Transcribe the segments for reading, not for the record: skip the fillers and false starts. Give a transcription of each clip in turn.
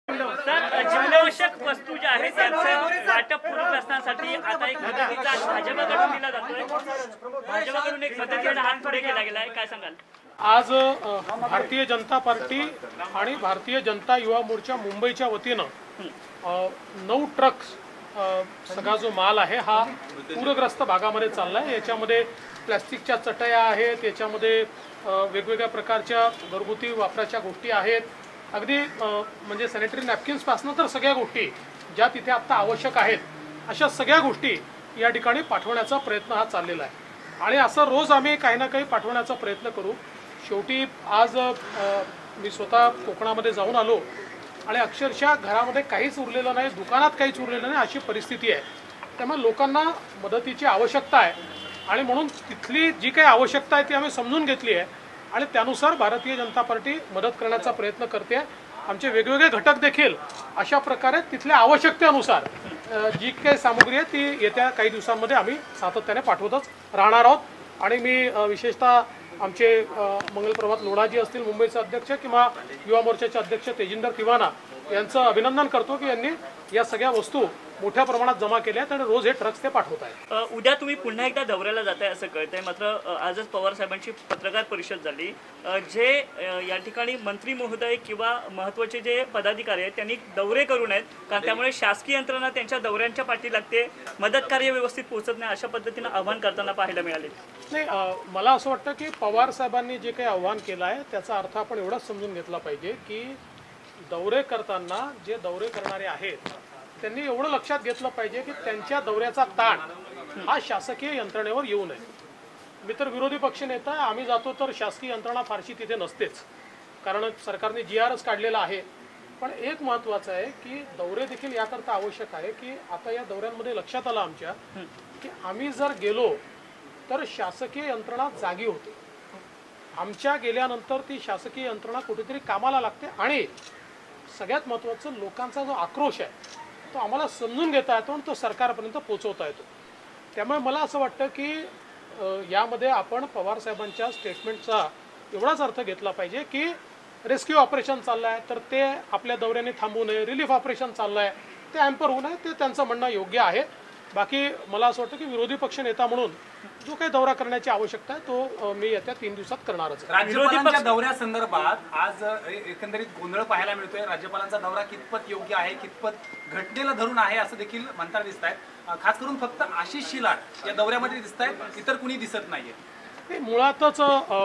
Sir, जीवनावश्यक वस्तू ज्या आहेत त्यांचं वाटप पूरग्रस्तांसाठी आता एक मदतीचा भाजपकडून दिला जातोय। भाजपकडून एक मदतीचा हात पुढे केला गेलाय, काय सांगाल? आज भारतीय जनता पार्टी आणि भारतीय जनता युवा मोर्चा मुंबईच्या वतीनं 9 ट्रक्स सगळा जो माल आहे हा पूरग्रस्त भागामध्ये चाललाय। याच्यामध्ये प्लास्टिकच्या चटया आहेत, याच्यामध्ये वेगवेगळ्या प्रकारच्या घरगुती वापराच्या गोष्टी आहेत, अगदी म्हणजे सॅनिटरी नॅपकिन्स पासून तर सगळ्या गोष्टी ज्या तिथे आता आवश्यक आहेत अशा सगळ्या गोष्टी या ठिकाणी पाठवण्याचा प्रयत्न हा चाललेला आहे। आणि असं रोज आम्ही काही ना काही पाठवण्याचा प्रयत्न करू। शेवटी आज मी स्वतः कोकणामध्ये जाऊन आलो आणि अक्षरशः घरामध्ये काहीच उरलेलं नाही, दुकानात काहीच उरलेलं नाही अशी परिस्थिती आहे। त्यामुळे लोकांना मदतीची आवश्यकता आहे आणि म्हणून तिथली जी काही आवश्यकता आहे ती आम्ही समजून घेतली आहे आणि त्यानुसार भारतीय जनता पार्टी मदत करण्याचा प्रयत्न करते। आमचे वेगवेगळे घटक देखील अशा प्रकारे तिथल्या आवश्यकतेनुसार जी काही सामग्री आहे ती येत्या काही दिवसांमध्ये आम्ही सातत्याने पाठवतच राहणार आहोत। आणि मी विशेषतः आमचे मंगलप्रभात लोढाजी असतील मुंबईचे अध्यक्ष किंवा युवा मोर्चाचे अध्यक्ष तेजिंदर तिवाना यांचं अभिनंदन करतो की यांनी या सगळ्या वस्तू मोठ्या प्रमाणात जमा केल्या आहेत आणि रोज हे ट्रक्स ते पाठवत आहेत। उद्या तुम्ही पुन्हा एकदा दौऱ्याला जाताय असं कळतंय, मात्र आजच पवार साहेबांची पत्रकार परिषद झाली। जे या ठिकाणी मंत्री महोदय किंवा महत्त्वाचे जे पदाधिकारी आहेत त्यांनी दौरे करू नयेत, कारण त्यामुळे शासकीय यंत्रणा त्यांच्या दौऱ्यांच्या पाठी लागते, मदत कार्य व्यवस्थित पोहोचत नाही, अशा पद्धतीनं आव्हान करताना पाहायला मिळाले। नाही, मला असं वाटतं की पवार साहेबांनी जे काही आव्हान केलं आहे त्याचा अर्थ आपण एवढाच समजून घेतला पाहिजे की दौरे करताना जे दौरे करणारे आहेत त्यांनी एवढं लक्षात घेतलं पाहिजे की त्यांच्या दौऱ्याचा ताण हा शासकीय यंत्रणेवर येऊ नये। मी तर विरोधी पक्षनेता, आम्ही जातो तर शासकीय यंत्रणा फारशी तिथे नसतेच, कारण सरकारने GRच काढलेला आहे। पण एक महत्त्वाचं आहे की दौरे देखील याकरता आवश्यक आहे की आता या दौऱ्यांमध्ये लक्षात आलं आमच्या की आम्ही जर गेलो तर शासकीय यंत्रणा जागी होते, आमच्या गेल्यानंतर ती शासकीय यंत्रणा कुठेतरी कामाला लागते आणि सगळ्यात महत्त्वाचं लोकांचा जो आक्रोश आहे तो आम्हाला समजून घेता येतो आणि तो सरकारपर्यंत पोहोचवता येतो। त्यामुळे मला असं वाटतं की यामध्ये आपण पवार साहेबांच्या स्टेटमेंटचा एवढाच अर्थ घेतला पाहिजे की रेस्क्यू ऑपरेशन चाललं आहे तर ते आपल्या दौऱ्याने थांबू नये, रिलीफ ऑपरेशन चाललं आहे ते ॲम्पर होऊ नये, ते त्यांचं म्हणणं योग्य आहे। बाकी मला असं वाटतं की विरोधी पक्ष नेता म्हणून जो काही दौरा करण्याची आवश्यकता आहे तो मी येत्या 3 दिवसात करणारच आहे। राज्यपालांच्या दौऱ्यासंदर्भात आज एकंदरीत गोंधळ पाहायला मिळतोय। राज्यपालांचा दौरा कितपत योग्य आहे, कितपत घटनेला धरून आहे असं देखील म्हणताना दिसत आहे। खास करून फक्त आशिष शिलार या दौऱ्यामध्ये दिसत आहेत, इतर कुणी दिसत नाहीये। मुळातच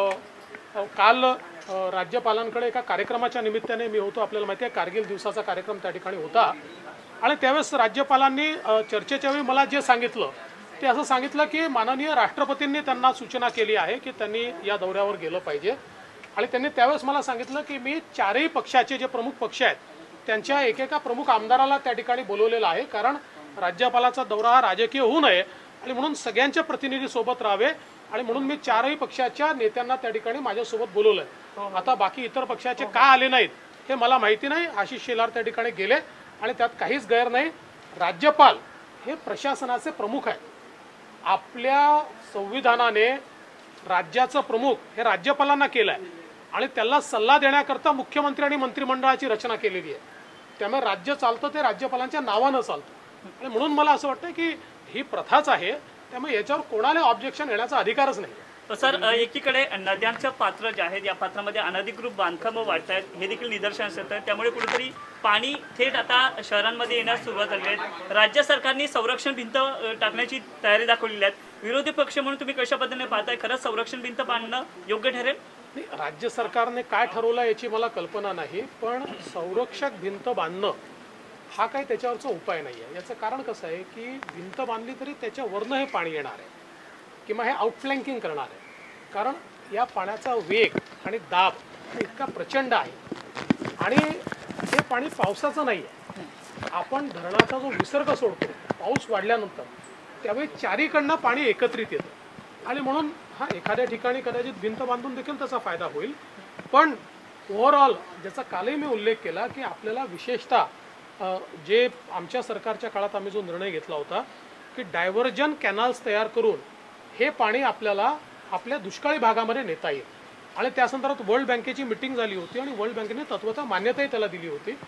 काल राज्यपालांकडे एका कार्यक्रमाच्या निमित्ताने मी होतो, आपल्याला माहिती आहे कारगिल दिवसाचा कार्यक्रम त्या ठिकाणी होता आणि त्यावेळेस राज्यपालांनी चर्चेच्या वेळी मला जे सांगितलं ते असं सांगितलं की माननीय राष्ट्रपतींनी त्यांना सूचना केली आहे की त्यांनी या दौऱ्यावर गेलं पाहिजे आणि त्यांनी त्यावेळेस मला सांगितलं की मी 4ही पक्षाचे जे प्रमुख पक्ष आहेत त्यांच्या एकेका प्रमुख आमदाराला त्या ठिकाणी बोलवलेलं आहे, कारण राज्यपालाचा दौरा हा राजकीय होऊ नये आणि म्हणून सगळ्यांच्या प्रतिनिधी सोबत राहावे आणि म्हणून मी 4ही पक्षाच्या नेत्यांना त्या ठिकाणी माझ्यासोबत बोलवलं आहे। आता बाकी इतर पक्षाचे का आले नाहीत हे मला माहिती नाही। आशिष शेलार त्या ठिकाणी गेले आणि त्यात काहीच गैर नाही। राज्यपाल हे प्रशासनाचे प्रमुख आहेत, आपल्या संविधानाने राज्याचं प्रमुख हे राज्यपालांना केलं आहे आणि त्याला सल्ला देण्याकरता मुख्यमंत्री आणि मंत्रिमंडळाची रचना केलेली आहे। त्यामुळे राज्य चालतं ते राज्यपालांच्या नावानं चालतं आणि म्हणून मला असं वाटतं की ही प्रथाच आहे, त्यामुळे याच्यावर कोणाला ऑब्जेक्शन येण्याचा अधिकारच नाही। सर, एकीकडे नद्यांचं पात्र जे आहे या पात्रामध्ये अनधिकृत बांधकामं वाढत आहेत हे देखील निदर्शनास येतं, त्यामुळे कुठेतरी पाणी थेट आता शहरांमध्ये येण्यास सुरुवात झाली आहे। राज्य सरकारने संरक्षण भिंत टाकण्याची तयारी दाखवलेली आहे, विरोधी पक्ष म्हणून तुम्ही कशा पद्धतीने पाहताय? खरंच संरक्षण भिंत बांधणं योग्य ठरेल? राज्य सरकारने काय ठरवलं याची मला कल्पना नाही, पण संरक्षक भिंत बांधणं हा काही त्याच्यावरचा उपाय नाही आहे। याचं कारण कसं आहे की भिंत बांधली तरी त्याच्यावरनं हे पाणी येणार आहे किंवा हे आउटफ्लँकिंग करणार आहे, कारण या पाण्याचा वेग आणि दाब इतका प्रचंड आहे आणि हे पाणी पावसाचं नाही आहे। आपण धरणाचा जो विसर्ग सोडतो पाऊस वाढल्यानंतर त्यावेळी चारीकडनं पाणी एकत्रित येतं आणि म्हणून हा एखाद्या ठिकाणी कदाचित भिंत बांधून देखील त्याचा फायदा होईल। पण ओव्हरऑल ज्याचा कालही मी उल्लेख केला की आपल्याला विशेषतः जे आमच्या सरकारच्या काळात आम्ही जो निर्णय घेतला होता की डायव्हर्जन कॅनल्स तयार करून हे पाणी आपल्याला आपल्या दुष्काळी भागामध्ये नेता येईल आणि त्या संदर्भात वर्ल्ड बँकेची मीटिंग झाली होती आणि वर्ल्ड बँकेने तत्वतः मान्यताही त्याला दिली होती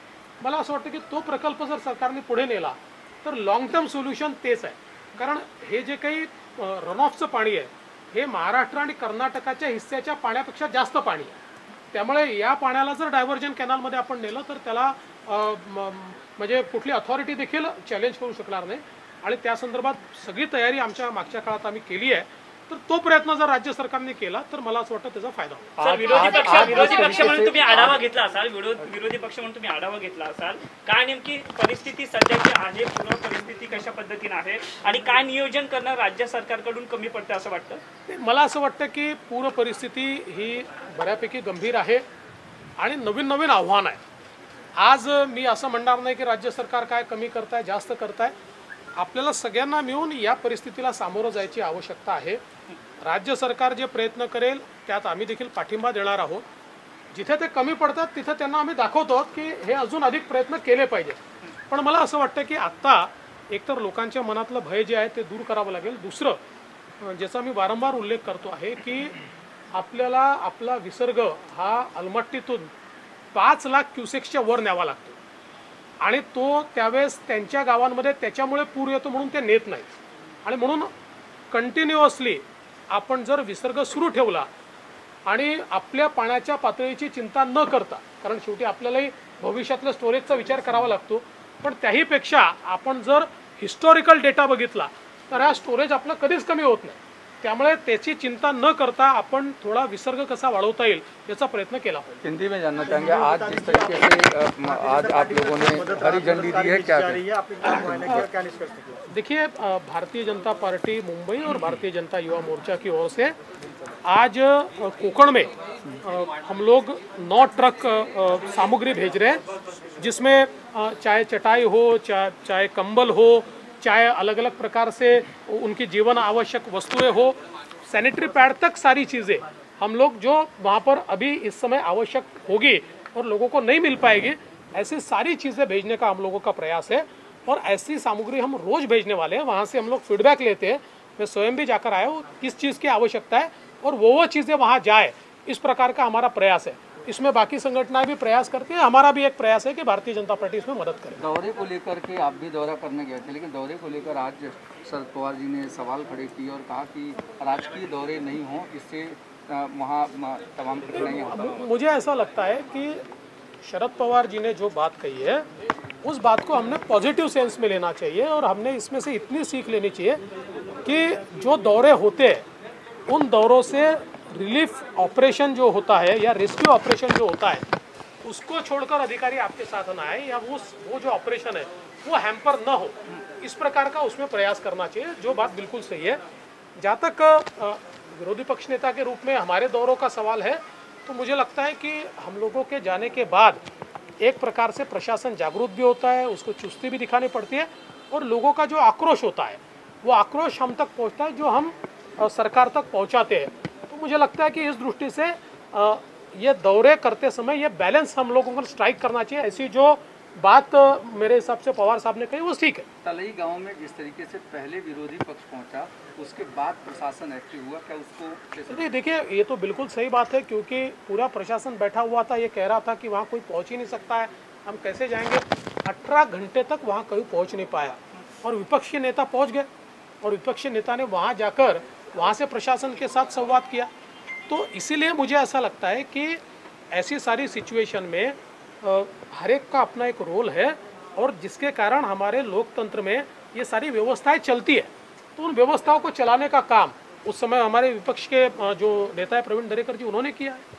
मला असं वाटतं की तो प्रकल्प जर सरकारने पुढे नेला तर लॉंग टर्म सोल्युशन तेच आहे. कारण हे जे काही रन ऑफचं पाणी आहे हे महाराष्ट्र आणि कर्नाटकाच्या हिस्स्याच्या पाण्यापेक्षा जास्त पाणी आहे. त्यामुळे या पाण्याला जर डायव्हर्जन कॅनलमध्ये आपण नेलं तर त्याला म्हणजे कुठली अथॉरिटी देखील चॅलेंज करू शकणार नाही. आणि त्या संदर्भात सगळी तयारी आमच्या मागच्या काळात आम्ही केली आहे. तर तो प्रयत्न जर राज्य सरकारने केला तर मला असं वाटतं त्याचा फायदा होईल. सर, विरोधी पक्ष म्हणून तुम्ही आढावा घेतला असाल, विरोधी पक्ष म्हणून तुम्ही आढावा घेतला असाल, काय नेमकी परिस्थिती सध्याची आहे, पूर्ण परिस्थिती कशा पद्धतीने आहे आणि काय नियोजन करणं राज्य सरकारकडून कमी पडतं असं वाटतं? मला असं वाटतं की पूर्ण परिस्थिती ही बऱ्यापैकी गंभीर आहे आणि नवीन नवीन आव्हान आहे. आज मी असं म्हणणार नाही की राज्य सरकार काय कमी करताय जास्त करताय. आपल्याला सगळ्यांना मिळून या परिस्थितीला सामोरं जायची आवश्यकता आहे. राज्य सरकार जे प्रयत्न करेल त्यात आम्ही देखील पाठिंबा देणार आहोत. जिथे ते कमी पडतात तिथे त्यांना आम्ही दाखवतो की हे अजून अधिक प्रयत्न केले पाहिजे. पण मला असं वाटतं की आत्ता एकतर लोकांच्या मनातलं भय जे आहे ते दूर करावं लागेल. दुसरं ज्याचा मी वारंवार उल्लेख करतो आहे की आपल्याला आपला विसर्ग हा अलमट्टीतून 5 लाख क्युसेक्सच्या वर न्यावा लागतो आणि तो त्यावेळेस त्यांच्या गावांमध्ये त्याच्यामुळे पूर येतो म्हणून ते नेत नाही. आणि म्हणून कंटिन्युअसली आपण जर विसर्ग सुरू ठेवला आणि आपल्या पाण्याच्या पातळीची चिंता न करता, कारण शेवटी आपल्यालाही भविष्यातल्या स्टोरेजचा विचार करावा लागतो, पण त्याहीपेक्षा आपण जर हिस्टॉरिकल डेटा बघितला तर हा स्टोरेज आपलं कधीच कमी होत नाही. त्यामुळे त्याची चिंता न करता आपण थोड़ा विसर्ग कसा वाढवता येईल याचा प्रयत्न केला पाहिजे. हिंदी में जानना चाहेंगे, आज जिस तरीके से आज आप लोगों ने हरी झंडी दी है, क्या देखिए, भारतीय जनता पार्टी मुंबई और भारतीय जनता युवा मोर्चा की ओर से आज कोकण में हम लोग 9 ट्रक सामग्री भेज रहे हैं, जिसमें चाहे चटाई हो, चाहे कंबल हो, चाहे अलग अलग प्रकार से उनकी जीवन आवश्यक वस्तुएं हो, सैनिटरी पैड तक सारी चीज़ें हम लोग जो वहाँ पर अभी इस समय आवश्यक होगी और लोगों को नहीं मिल पाएगी, ऐसी सारी चीज़ें भेजने का हम लोगों का प्रयास है. और ऐसी सामग्री हम रोज़ भेजने वाले हैं. वहाँ से हम लोग फीडबैक लेते हैं. मैं स्वयं भी जाकर आया हूँ किस चीज़ की आवश्यकता है और वो चीज़ें वहाँ जाए, इस प्रकार का हमारा प्रयास है. इसमें बाकी संगठनाएं भी प्रयास करती है. हमारा भी एक प्रयास है कि भारतीय जनता पार्टी इसमें मदद करे. दौरे को लेकर के आप भी दौरा करने गए थे, लेकिन दौरे को लेकर आज शरद पवार जी ने सवाल खड़े किए और कहा कि राजकीय दौरे नहीं हों, इससे वहाँ तमाम कठिनाइयाँ. मुझे ऐसा लगता है कि शरद पवार जी ने जो बात कही है उस बात को हमने पॉजिटिव सेंस में लेना चाहिए और हमने इसमें से इतनी सीख लेनी चाहिए कि जो दौरे होते हैं उन दौरों से रिलीफ ऑपरेशन जो होता है या रेस्क्यू ऑपरेशन जो होता है उसको छोड़कर अधिकारी आपके साथ ना आए या वो जो ऑपरेशन है वो हैम्पर ना हो, इस प्रकार का उसमें प्रयास करना चाहिए. जो बात बिल्कुल सही है. जहाँ तक विरोधी पक्ष नेता के रूप में हमारे दौरों का सवाल है तो मुझे लगता है कि हम लोगों के जाने के बाद एक प्रकार से प्रशासन जागरूक भी होता है, उसको चुस्ती भी दिखानी पड़ती है और लोगों का जो आक्रोश होता है वो आक्रोश हम तक पहुँचता है जो हम सरकार तक पहुँचाते हैं. तो मुझे लगता है कि इस दृष्टि से ये दौरे करते समय ये बैलेंस हम लोगों को स्ट्राइक करना चाहिए. ऐसी जो बात मेरे हिसाब से पवार साहब ने कही वो ठीक है. तलई गांव में जिस तरीके से पहले विरोधी पक्ष पहुंचा उसके बाद प्रशासन एक्टिव हुआ, क्या उसको? देखिए, ये तो बिल्कुल सही बात है क्योंकि पूरा प्रशासन बैठा हुआ था. ये कह रहा था कि वहाँ कोई पहुँच ही नहीं सकता है, हम कैसे जाएंगे. 18 घंटे तक वहाँ कोई पहुँच नहीं पाया और विपक्षी नेता पहुँच गए और विपक्षी नेता ने वहाँ जाकर वहाँ से प्रशासन के साथ संवाद किया. तो इसीलिए मुझे ऐसा लगता है कि ऐसी सारी सिचुएशन में हर एक का अपना एक रोल है और जिसके कारण हमारे लोकतंत्र में ये सारी व्यवस्थाएं चलती है. तो उन व्यवस्थाओं को चलाने का काम उस समय हमारे विपक्ष के जो नेता है प्रवीण दरेकर जी उन्होंने किया है.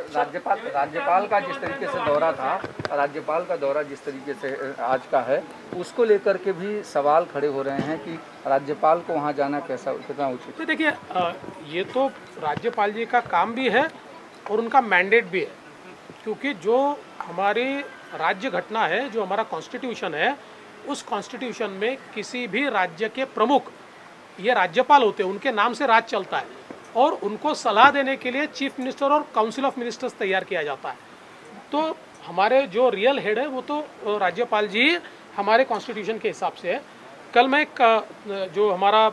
राज्यपाल का जिस तरीके से दौरा था, राज्यपाल का दौरा जिस तरीके से आज का है, उसको लेकर के भी सवाल खड़े हो रहे हैं कि राज्यपाल को वहाँ जाना कितना उचित है. देखिए, ये तो राज्यपाल जी का काम भी है और उनका मैंडेट भी है क्योंकि जो हमारी राज्य घटना है, जो हमारा कॉन्स्टिट्यूशन है, उस कॉन्स्टिट्यूशन में किसी भी राज्य के प्रमुख ये राज्यपाल होते हैं, उनके नाम से राज चलता है और उनको सलाह देने के लिए चीफ मिनिस्टर और काउंसिल ऑफ मिनिस्टर्स तैयार किया जाता है. तो हमारे जो रियल हेड है वो तो राज्यपाल जी हमारे कॉन्स्टिट्यूशन के हिसाब से है. कल मैं जो हमारा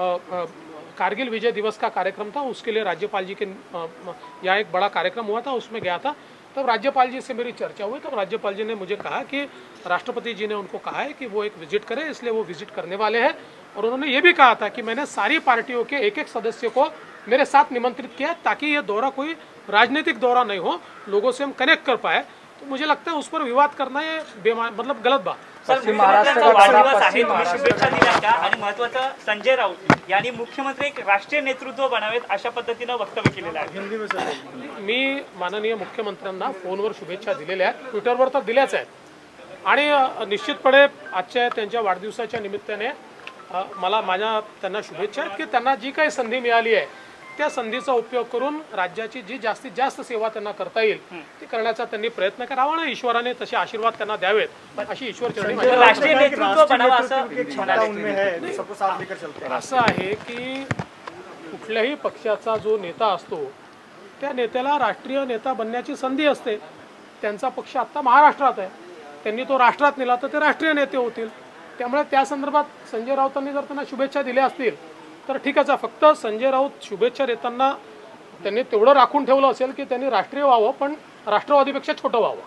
कारगिल विजय दिवस का कार्यक्रम था उसके लिए राज्यपाल जी के यहाँ एक बड़ा कार्यक्रम हुआ था, उसमें गया था. तब राज्यपाल जी से मेरी चर्चा हुई, तब राज्यपाल जी ने मुझे कहा कि राष्ट्रपति जी ने उनको कहा है कि वो एक विजिट करें, इसलिए वो विजिट करने वाले हैं। और उन्होंने ये भी कहा था कि मैंने सारी पार्टियों के एक एक सदस्य को मेरे साथ निमंत्रित किया ताकि ये दौरा कोई राजनीतिक दौरा नहीं हो, लोगों से हम कनेक्ट कर पाए। तो मुझे लगता है उस पर विवाद करना ये मतलब गलत बात। सर, पश्चिम महाराष्ट्र का वाढदिवस आहे, पश्चिम तुम्ही शुभेच्छा दिल्या का? आणि महत्त्वाचं, संजय राऊत यांनी मुख्यमंत्री एक राष्ट्रीय नेतृत्व बनावेत अशा पद्धतीनं वक्तव्य केलेलं आहे। मी माननीय मुख्यमंत्र्यांना फोनवर शुभेच्छा दिलेल्या आहेत, ट्विटरवर तर दिल्याच आहेत आणि निश्चितपणे आजच्या त्यांच्या वाढदिवसाच्या निमित्ताने माझ्या त्यांना शुभेच्छा आहेत की त्यांना जी काही संधी मिळाली आहे त्या संधीचा उपयोग करून राज्याची जी जास्तीत जास्त सेवा त्यांना करता येईल ती करण्याचा त्यांनी प्रयत्न करावा आणि ईश्वराने तसे आशीर्वाद त्यांना द्यावेत अशी ईश्वरचरणी माझी राष्ट्रीय नेतृत्व बनावं असं असं आहे की कुठल्याही पक्षाचा जो नेता असतो त्या नेत्याला राष्ट्रीय नेता बनण्याची संधी असते। त्यांचा पक्ष आता महाराष्ट्रात आहे, त्यांनी तो राष्ट्रात नेला तर ते राष्ट्रीय नेते होतील। त्यामुळे त्या संदर्भात संजय राऊतांनी जर त्यांना शुभेच्छा दिल्या असतील तर ठीकच आहे। फक्त संजय राऊत शुभेच्छा देताना त्यांनी तेवढं राखून ठेवलं असेल की त्यांनी राष्ट्रीय व्हावं पण राष्ट्रवादीपेक्षा छोटं व्हावं।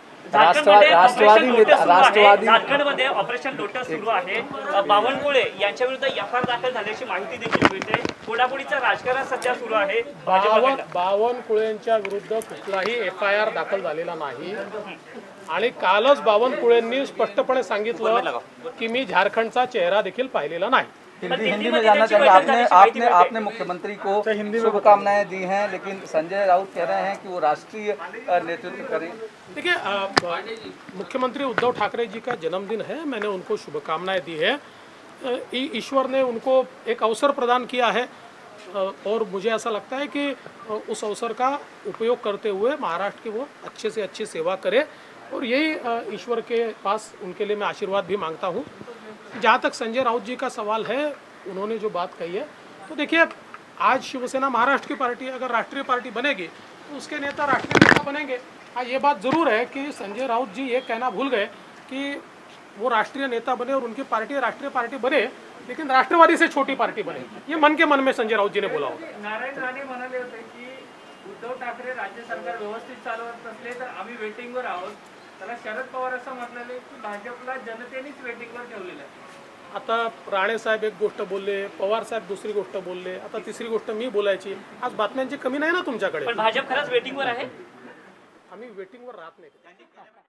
झारखंडमध्ये ऑपरेशन लोटस सुरू आहे। बावनकुळे यांच्या विरुद्ध एफआयआर दाखल झाल्याची माहिती देखील मिळते। फोडाफोडीचं राजकारण सध्या सुरू आहे। बावनकुळेंच्या विरुद्ध कुठलाही एफआयआर दाखल झालेला नाही आणि कालच बावनकुळेंनी स्पष्टपणे सांगितलं की मी झारखंडचा चेहरा देखील पाहिलेला नाही। हिंदी में जानना चाहेंगे, आपने मुख्यमंत्री को शुभकामनाएं दी हैं, लेकिन संजय राउत कह रहे हैं कि वो राष्ट्रीय नेतृत्व करें। देखिए, मुख्यमंत्री उद्धव ठाकरे जी का जन्मदिन है, मैंने उनको शुभकामनाएं दी है। ईश्वर ने उनको एक अवसर प्रदान किया है और मुझे ऐसा लगता है कि उस अवसर का उपयोग करते हुए महाराष्ट्र की वो अच्छे से अच्छी सेवा करे और यही ईश्वर के पास उनके लिए मैं आशीर्वाद भी मांगता हूँ। जहाँ तक संजय राउत जी का सवाल है, उन्होंने जो बात कही है, तो देखिए आज शिवसेना महाराष्ट्र की पार्टी अगर राष्ट्रीय पार्टी बनेगी तो उसके नेता राष्ट्रीय नेता बनेंगे। हाँ, ये बात ज़रूर है कि संजय राउत जी ये कहना भूल गए कि वो राष्ट्रीय नेता बने और उनकी पार्टी राष्ट्रीय पार्टी बने, लेकिन राष्ट्रवादी से छोटी पार्टी बने। ये मन के मन में संजय राउत जी ने बोला होगा। नारायण राणे म्हणाले होते की उद्धव ठाकरे राज्य सरकार व्यवस्थित चालवत असले तर आम्ही वेटिंगवर आहोत। त्याला शरद पवार असं म्हटलेले की भाजपला जनतेनेच वेटिंगवर ठेवलेलं आहे। आता राणे साहेब एक गोष्ट बोलले, पवार साहेब दुसरी गोष्ट बोलले, आता तिसरी गोष्ट मी बोलायची। आज बातम्यांची कमी नाही ना तुमच्याकडे। पण भाजप खरंच वेटिंगवर आहे। आम्ही वेटिंगवर राहत नाही।